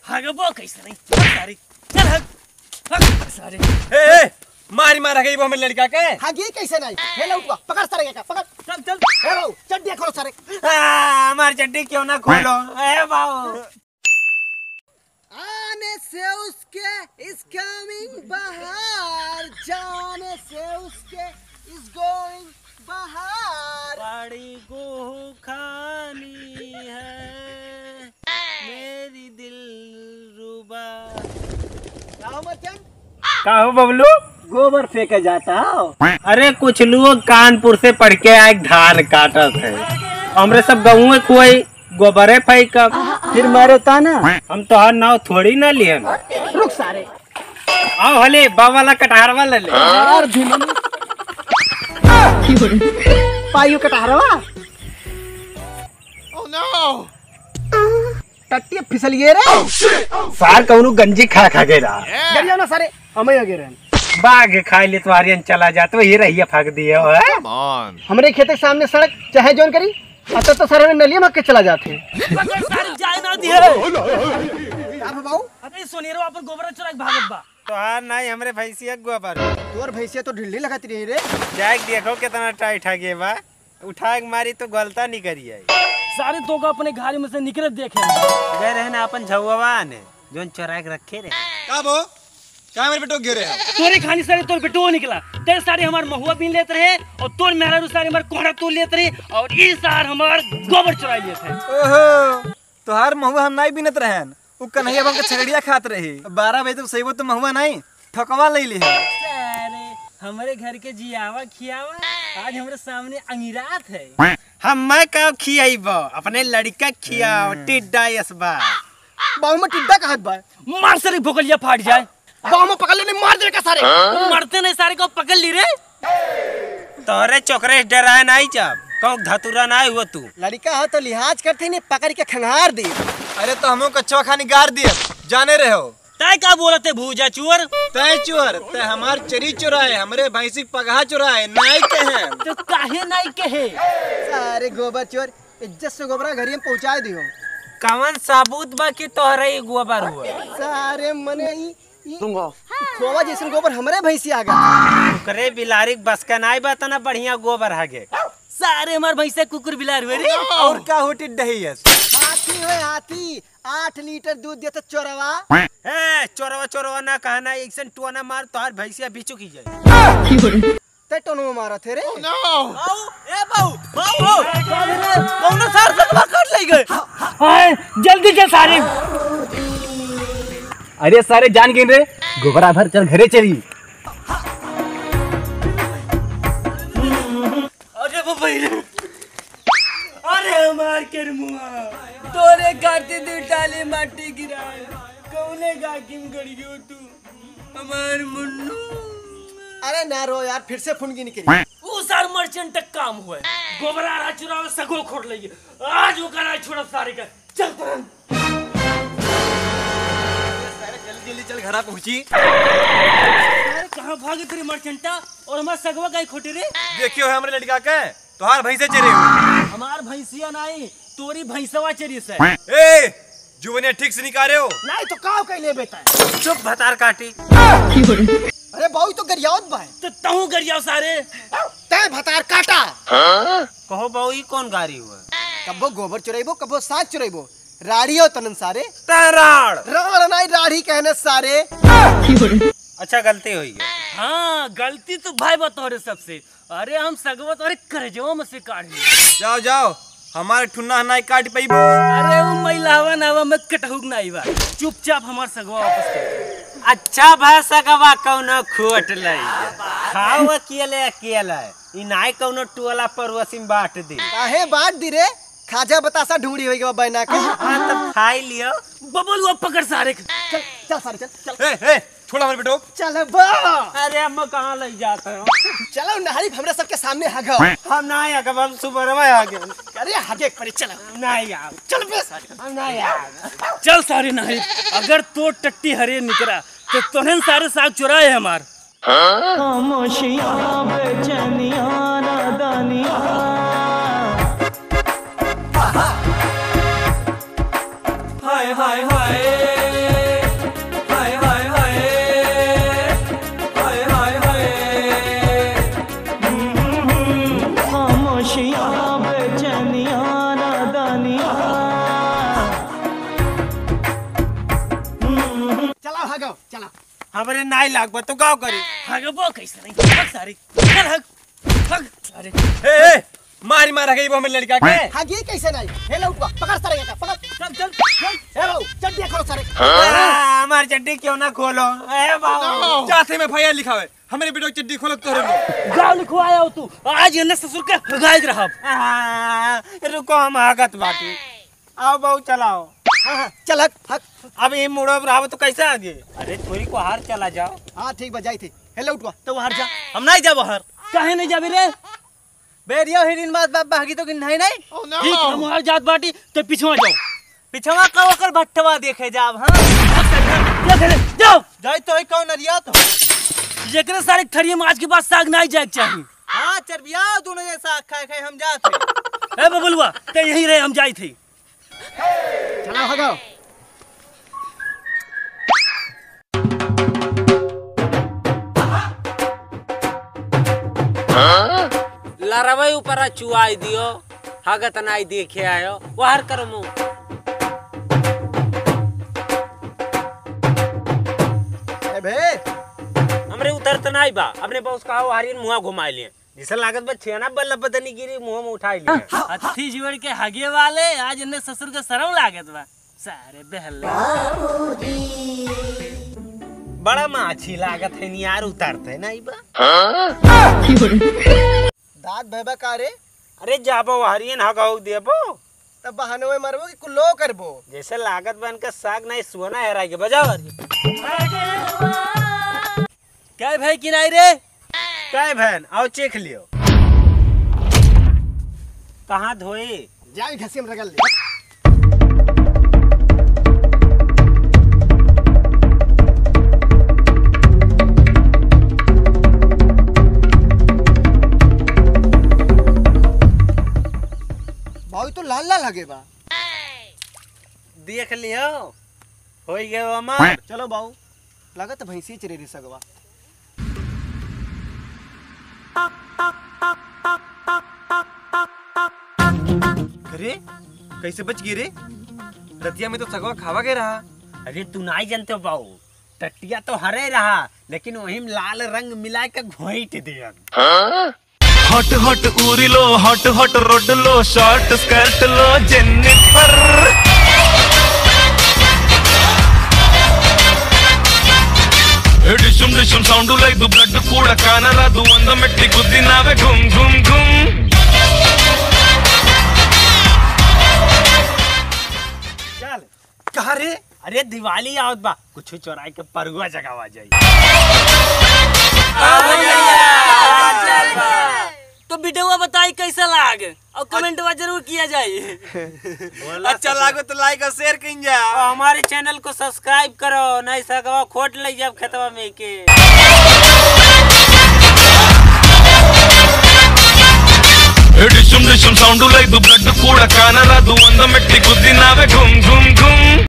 हगबो कैसे नहीं सारी चल हग सारे ए मारी मारा गई वो हमें लड़का के हगी कैसे नहीं हेलो उठवा पकड़ सारे का पकड़ चल चल हेलो चड्डी खोलो सारे हमारी चड्डी क्यों ना खोलो ए बाबू आने से उसके इज कमिंग बाहर जाने से उसके इज गोइंग बाहर बड़ी गोहू खानी है मेरी दिल रुबा का हो बबलू गोबर फेंके जाता हो। अरे कुछ लोग कानपुर से पढ़ के आए धान काटत है हमरे सब गाँव में कोई गोबरे फेंक फिर मारता ना हम तो हर नाव थोड़ी ना लिए रुक सारे आओ हले बाबा वाला कटहर वाला ले यार पाइयो कटहरवा ओह नो टट्टी फिसल गए रे सार कौनु गंजी खा खा गए रहा गरिया ना सारे हमें आगे रहन बाघ खाई ले तो आर्यन चला जाते वो ये रहिया फाक दिए हमरे खेत के सामने सड़क चाहे जोन करी अत तो सारे नलिया में के चला जाते सारी जाए ना दिए अब बाबू अबे सोनेरो अपन गोबर चुरा के भागत बा तो हार नहीं हमरे भैंसिया गोबर तोर भैंसिया तो ढिल्ली लगाती रही रे जाके देखो कितना टाइट है गे बा उठा के मारी तो गलता नहीं करिए सारे तो का अपने घर में से निकले देखे गए रहे ना अपन झौवा ने जोन चोरा के रखे रे का बो क्या मेरे बेटो गिरे तोरे खानी सारे तोर बेटो निकला तेरे सारे हमार महुआ बीन लेते रहे और तोर मेरा सारे हमार कोहड़ा तोड़ लेते रहे और ये सार हमार गोबर चुरा लेते ओहो तोहार महुआ हम नहीं बिनत रहन उ कन्हैया बम के छगड़िया खात रही 12 बजे तो सहीबो तो महुआ नहीं ठकवा ले ली है सारे हमारे घर के जियावा खियावा आज हमारे सामने अंगिरात है हम मैं कब खियाइबो अपने लड़का खियाओ टिड्डा यसबा बाबू में टिड्डा कहत बा मार सारे भोकलिया फाट जाए बाबू में पकड़ लेने मार दे का सारे मरते नहीं सारे को पकड़ ली रे तोहरे चोकरे डराए नहीं जब कौन धतुरा नहीं हुआ तू लड़का है तो लिहाज करते ने पकड़ के खंगार दी अरे तो हमो कच्चा खानी गार दिए जाने रहे हो तय का बोलते भूजा चुअर तय चोर ते हमार चरी चुराए हमरे भैंसी पगहा चुराए नहीं के हैं तो काहे नहीं कहे सारे गोबर चोर इज्जत से गोबरा घर में पहुंचा दियो कवन सबूत बाकी तोहरे ही गोबर हुआ सारे मने खोवा जैसे गोबर हमरे भैंसी आ गया करे बिलारी बस का नहीं बताना बढ़िया गोबर हागे सारे हमार भैंसे कुकुर बिलार हुए रे और का होटी दहीयस हाथी है हाथी 8 लीटर दूध देता चोरवा ए चोरवा चोरवा ना कहना एकसन टोना मार तोहर भैंसिया बिचू की जाए ते टोनो में मारा थे रे आओ ए बाऊ बाऊ कौन सार सकवा काट ले गए हां जल्दी चल सारे अरे सारे जान गिन रे गोबरा भर चल घरे चली अरे वो भाई अरे हमार के मुआ तोरे गाते दे डाले माटी गिराए कौने गा किम गड़ी गयो तू हमार मुन्नू अरे ना रो यार फिर से फुनगी निकली वो सार मर्चेंट तक काम हुआ गोबरा रा चुरावे सगो खोड़ लई आज वो करा छोड़ सारे का चल तुरंत जल्दी चल घरा पहुंची अरे कहां भागे तेरे मर्चेंटा और हमार सगवा गाय खोटे रे देखियो है हमरे लड़का के तोहार भैंसे चरे हमार भैंसिया नहीं तोरी भैंसवा चरी से ए जुवने ठीक से निकाले हो नहीं तो काव कहले बेटा चुप भतार काटी अरे बाऊ तो गरियावत बा तो तहू गरियाव सारे ते भतार काटा कहो बाऊ ई कौन गाड़ी हुआ कबो गोबर चुराइबो कबो साग चुराइबो राड़ियो तनन सारे तराड़ राड़ नहीं राड़ी कहने सारे अच्छा गलती हुई है हाँ गलती तो भाई बतौरे सबसे अरे हम सगवा तोरे करजवा में से काट लिए जाओ जाओ हमारे ठुन्ना नहीं काट पाइबो अरे वो महिलावा नावा में कटहुक नहीं बा चुपचाप हमार सगवा वापस कर अच्छा भाषा का कौनो खोट लई खाओ अकेले अकेले ई नाई कौनो टोला पड़ोसी में बांट दे काहे बांट दी रे खाजा बतासा ढूंढी होई के बैना के हां तब खाई लियो बबल वो पकड़ सारे चल चल सारे चल चल ए छोड़ हमारे बेटो चल बा अरे हम कहां ले जाते हो चलो नहरी हमरे सबके सामने हगा हम नहीं आ हम सुबह में आ गए अरे हगे पर चल नहीं आ चल बे सारे हम नहीं आ चल सारे नहीं अगर तो टट्टी हरे निकरा तो तोहन सारे साग चुराए हमार खामोशियां बेचैनियां नादानियां हाय हाय हाय हगो चला। हमरे नाई लागबा तो गाँव करी। हगबो कैसे नहीं हग सारी चल हग हग। अरे ए मारी मारा गई वो हमें लड़का के। हगी कैसे नहीं? हे लौटवा पकड़ सारे का पकड़। चल चल हे बाबू चड्डी खोलो सारे। हमार चड्डी क्यों ना खोलो? ए बाबू चाहते में फायर लिखावे हमारे बेटो चड्डी खोलो तोरे में। गाँव लिखवाया हो तू आज ये ससुर के हगाई रहब। रुको हम आगत बाटी। आओ बाबू चलाओ। हां चल हग। अब ये मुड़ो रहा तो कैसे आगे? अरे थोड़ी को हार चला जाओ। हां ठीक बजाई थे। हे लौटवा तो बाहर जा। हम नहीं जा बाहर। काहे नहीं जाबे रे? बेरिया हिरिन बात बाप भागी तो कि नहीं नहीं। ठीक हम हर जात बाटी तो पिछवा जाओ। पिछवा का ओकर भट्टवा देखे जाब। हां क्या करे जाओ। जाई तो कौन नरिया तो। जेकरे सारे थरिये में आज के बाद साग नहीं जाए चाहिए। हां चरबिया दोनों जैसा खाए खाए हम जाते। ए बबलुआ ते यहीं रहे हम जाई थे। चला हगो। लरवई ऊपर चुआई दियो हगत नाई देखे आयो वाहर करो मुंह। ए बे हमरे उतर तो नहीं बा अपने बॉस का हारियन मुंह घुमाई लिए जिसे लागत बा छेना बल्ला बदनी गिरी मुंह में उठाई लिए। अथी जीवन के हगे वाले आज इन्हें ससुर के सरम लागत बा सारे बहला। बड़ा माछी लागत है नी यार उतारते नहीं बा। दांत भैबा का रे। अरे जाबो हारियन हगाऊ देबो तब बहाने में मरबो कि कुल्लो करबो। जैसे लागत बन के साग नहीं सोना है रागे बजाओ। क्या भाई कि नहीं रे? काय बहन आओ चेक लियो। कहाँ धोए? जाई घसी में रगल ले। भाई तो लाल लाल लगे बा। देख लियो हो गयो अमर। चलो बाऊ लागत भैंसी चरे रे सगवा। अरे कैसे बच गई रे? रतिया में तो सगवा खावा गया रहा। अरे तू नहीं जानते हो बाबू टटिया तो हरे रहा लेकिन वही लाल रंग मिला के घोइट दिया। हॉट हॉट उरी लो हॉट हॉट रोड लो शॉर्ट स्कर्ट लो जेनिफर डिशुम डिशुम साउंड लाइक द ब्लड ಕೂಡ ಕಾಣಲಾದು ಒಂದ ಮೆಟ್ಟಿ ಗುದ್ದಿ ನಾವೇ घुम घुम घुम। चल कहा रे? अरे दिवाली आवत बा कुछ चोराई के परगुआ जगावा जाई। तो वीडियो बताई कैसा लाग और कमेंट में जरूर किया जाए। अच्छा लागो तो लाइक और शेयर कइन जा। और हमारे चैनल को सब्सक्राइब करो नहीं सगवा खोट ले जब खेतवा में के। डिशुम डिशुम साउंड लाइक द ब्लड ಕೂಡ ಕಾಣಲಾದು ಒಂದ ಮೆಟ್ಟಿ ಗುದ್ದಿ ನಾವೇ घुम घुम घुम।